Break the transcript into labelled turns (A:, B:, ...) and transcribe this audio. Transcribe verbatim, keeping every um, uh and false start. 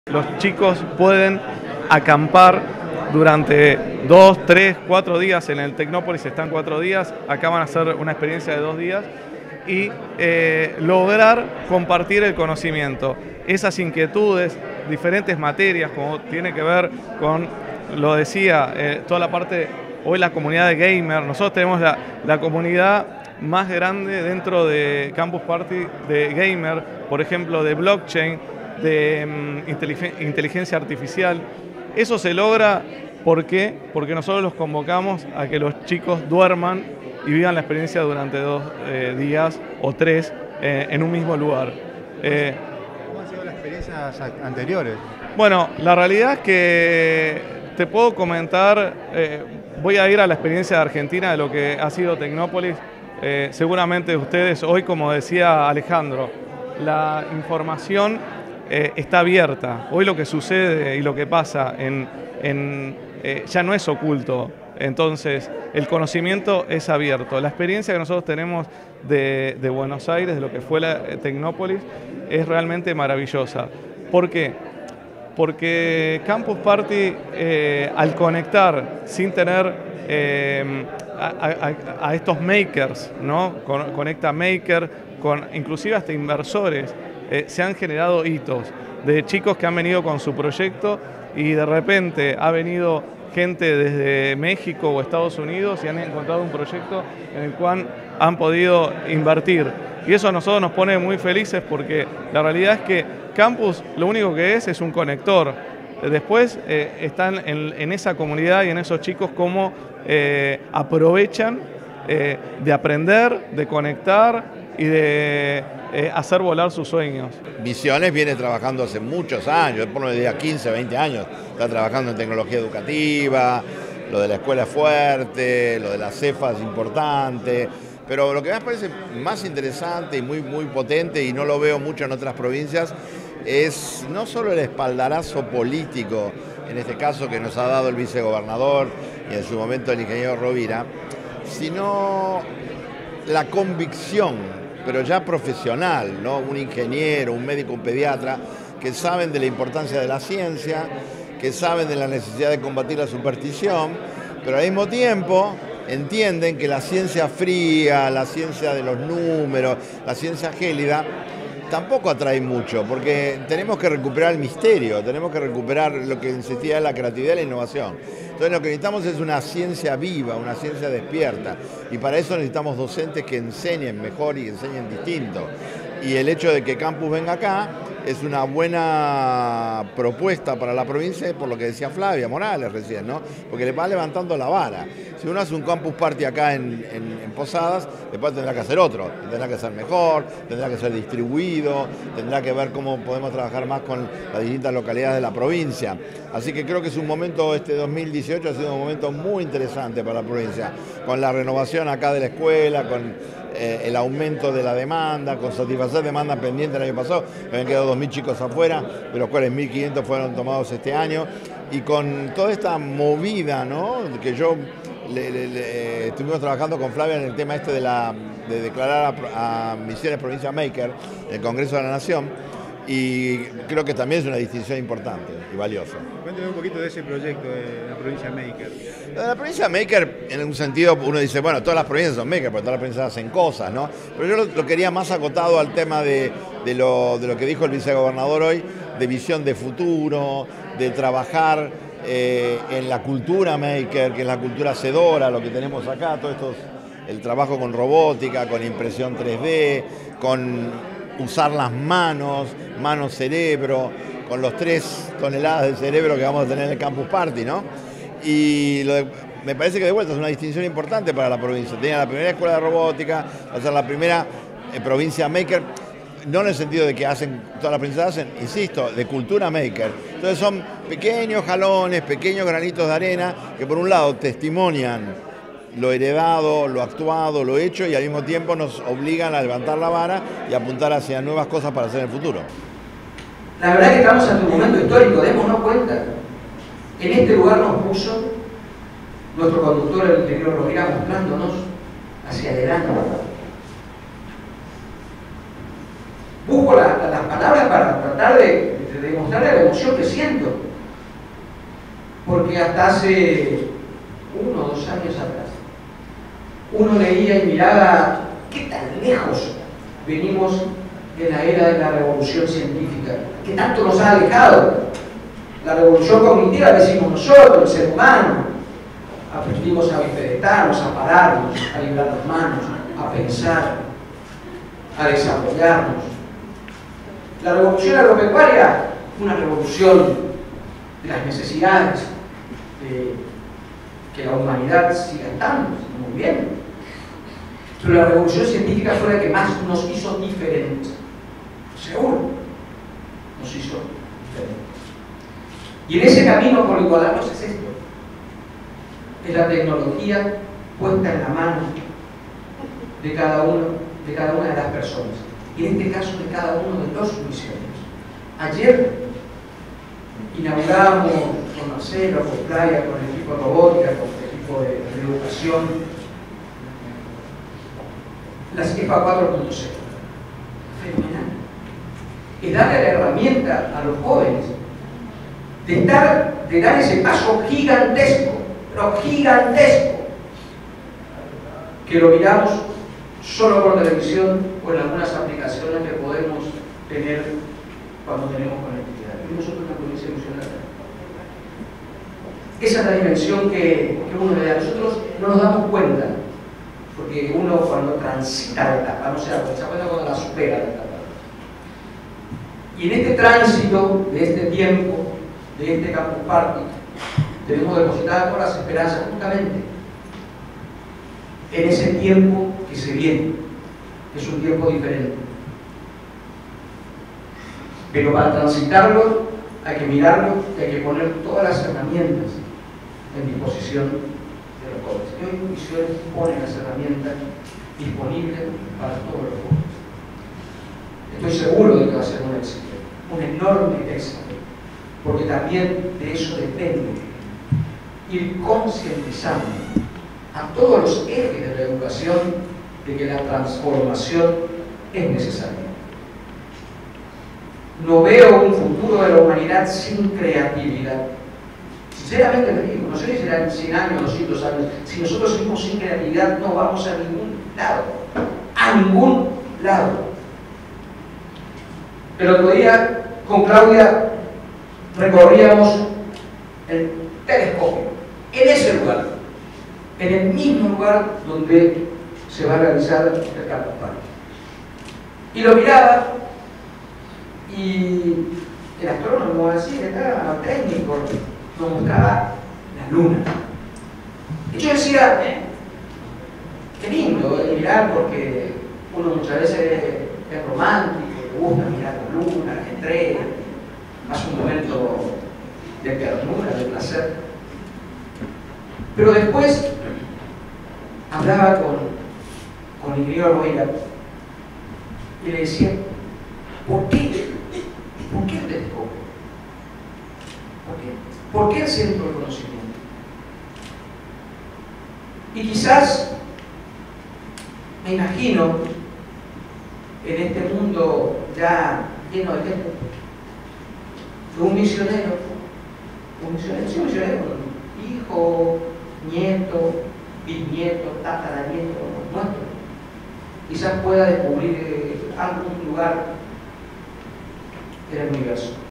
A: Los chicos pueden acampar durante dos, tres, cuatro días en el Tecnópolis, están cuatro días, acá van a hacer una experiencia de dos días y eh, lograr compartir el conocimiento, esas inquietudes, diferentes materias, como tiene que ver con, lo decía, eh, toda la parte, hoy la comunidad de gamer, nosotros tenemos la, la comunidad más grande dentro de Campus Party de gamer, por ejemplo, de blockchain, de um, inteligencia artificial. Eso se logra, ¿por qué? Porque nosotros los convocamos a que los chicos duerman y vivan la experiencia durante dos eh, días o tres eh, en un mismo lugar. Eh,
B: ¿Cómo han sido las experiencias anteriores?
A: Bueno, la realidad es que te puedo comentar, eh, voy a ir a la experiencia de Argentina de lo que ha sido Tecnópolis. Eh, seguramente ustedes hoy, como decía Alejandro, la información eh, está abierta. Hoy lo que sucede y lo que pasa en, en, eh, ya no es oculto. Entonces, el conocimiento es abierto. La experiencia que nosotros tenemos de, de Buenos Aires, de lo que fue la Tecnópolis, es realmente maravillosa. ¿Por qué? Porque Campus Party, eh, al conectar sin tener eh, a, a, a estos makers, ¿no? Con, conecta maker, con inclusive hasta inversores, eh, se han generado hitos de chicos que han venido con su proyecto y de repente ha venido gente desde México o Estados Unidos y han encontrado un proyecto en el cual han podido invertir. Y eso a nosotros nos pone muy felices porque la realidad es que Campus lo único que es es un conector. Después eh, están en, en esa comunidad y en esos chicos cómo eh, aprovechan eh, de aprender, de conectar y de eh, hacer volar sus sueños.
C: Visiones viene trabajando hace muchos años, por lo menos quince, veinte años, está trabajando en tecnología educativa, lo de la escuela es fuerte, lo de la CEFA es importante. Pero lo que me parece más interesante y muy, muy potente, y no lo veo mucho en otras provincias, es no solo el espaldarazo político, en este caso que nos ha dado el vicegobernador y en su momento el ingeniero Rovira, sino la convicción, pero ya profesional, ¿no? Un ingeniero, un médico, un pediatra, que saben de la importancia de la ciencia, que saben de la necesidad de combatir la superstición, pero al mismo tiempo entienden que la ciencia fría, la ciencia de los números, la ciencia gélida, tampoco atrae mucho, porque tenemos que recuperar el misterio, tenemos que recuperar lo que insistía en la creatividad y la innovación. Entonces lo que necesitamos es una ciencia viva, una ciencia despierta, y para eso necesitamos docentes que enseñen mejor y enseñen distinto. Y el hecho de que Campus venga acá es una buena propuesta para la provincia, por lo que decía Flavia Morales recién, ¿no? Porque le va levantando la vara. Si uno hace un Campus Party acá en, en, en Posadas, después tendrá que hacer otro, tendrá que ser mejor, tendrá que ser distribuido, tendrá que ver cómo podemos trabajar más con las distintas localidades de la provincia. Así que creo que es un momento, este dos mil dieciocho ha sido un momento muy interesante para la provincia, con la renovación acá de la escuela, con Eh, el aumento de la demanda, con satisfacer demanda pendiente el año pasado, habían quedado dos mil chicos afuera, de los cuales mil quinientos fueron tomados este año, y con toda esta movida, ¿no? Que yo le, le, le, estuvimos trabajando con Flavia en el tema este de, la, de declarar a, a Misiones Provincia Maker, el Congreso de la Nación, y creo que también es una distinción importante y valiosa.
B: Cuéntame un poquito de ese proyecto de la provincia Maker.
C: La provincia Maker, en un sentido, uno dice, bueno, todas las provincias son Maker, porque todas las provincias hacen cosas, ¿no? Pero yo lo, lo quería más acotado al tema de, de, lo, de lo que dijo el vicegobernador hoy, de visión de futuro, de trabajar eh, en la cultura Maker, que es la cultura hacedora, lo que tenemos acá, todo esto, el trabajo con robótica, con impresión tres D, con usar las manos, mano-cerebro, con los tres toneladas de cerebro que vamos a tener en el Campus Party, ¿no? Y lo de, me parece que de vuelta es una distinción importante para la provincia. Tenía la primera escuela de robótica, va a ser la primera eh, provincia maker, no en el sentido de que hacen, todas las provincias hacen, insisto, de cultura maker. Entonces son pequeños jalones, pequeños granitos de arena que por un lado testimonian lo heredado, lo actuado, lo hecho, y al mismo tiempo nos obligan a levantar la vara y apuntar hacia nuevas cosas para hacer en el futuro.
D: La verdad es que estamos ante un momento histórico, démonos cuenta. En este lugar nos puso nuestro conductor, el ingeniero Rovira, mostrándonos hacia adelante. Busco la, la, las palabras para tratar de, de de demostrarle la emoción que siento. Porque hasta hace uno o dos años atrás, uno leía y miraba qué tan lejos venimos en la era de la revolución científica, que tanto nos ha alejado. La revolución cognitiva decimos nosotros, el ser humano, aprendimos a bifedestarnos, a pararnos, a librar las manos, a pensar, a desarrollarnos. La revolución agropecuaria, una revolución de las necesidades, de que la humanidad siga estando, muy bien. Pero la revolución científica fue la que más nos hizo diferentes. Seguro, nos hizo diferentes. Y en ese camino por igualarnos es esto. Es la tecnología puesta en la mano de cada uno, de cada una de las personas. Y en este caso de cada uno de los misioneros. Ayer inauguramos con Marcelo, con Playa, con el equipo de robótica, con el equipo de, de educación, la CEPA cuatro punto cero. Fenomenal. Es darle la herramienta a los jóvenes de, estar, de dar ese paso gigantesco, pero gigantesco, que lo miramos solo por televisión o en algunas aplicaciones que podemos tener cuando tenemos conectividad. Y nosotros una provincia emocional. Esa es la dimensión que, que uno le da. Nosotros no nos damos cuenta, porque uno cuando transita la etapa, no se da cuenta, se da cuenta cuando la supera la etapa. Y en este tránsito de este tiempo, de este Campus Party, tenemos depositadas todas las esperanzas justamente en ese tiempo que se viene, que es un tiempo diferente. Pero para transitarlo hay que mirarlo y hay que poner todas las herramientas en disposición de los jóvenes. Y hoy Misiones pone las herramientas disponibles para todos los jóvenes. Estoy seguro de que va a ser un éxito, un enorme éxito, porque también de eso depende ir concientizando a todos los ejes de la educación de que la transformación es necesaria. No veo un futuro de la humanidad sin creatividad. Sinceramente les digo, no sé si serán cien años, doscientos años, si nosotros seguimos sin creatividad no vamos a ningún lado, a ningún lado. El otro día con Claudia recorríamos el telescopio, en ese lugar, en el mismo lugar donde se va a realizar el Campus Party. Y lo miraba y el astrónomo, así, el técnico, nos mostraba la luna. Y yo decía, eh, qué lindo eh, mirar, porque uno muchas veces es romántico, le gusta mirar la luna, las estrellas, hace un momento de ternura, de placer. Pero después hablaba con, con el ingeniero Roira y le decía, ¿por qué? ¿Por qué el telescopio? ¿Por qué? ¿Por qué el centro de conocimiento? Y quizás, me imagino, en este mundo ya lleno de gente, que un misionero, un misionero, sí, un misionero, hijo, nieto, bisnieto, tataranieto, nuestro, quizás pueda descubrir algún lugar en el universo.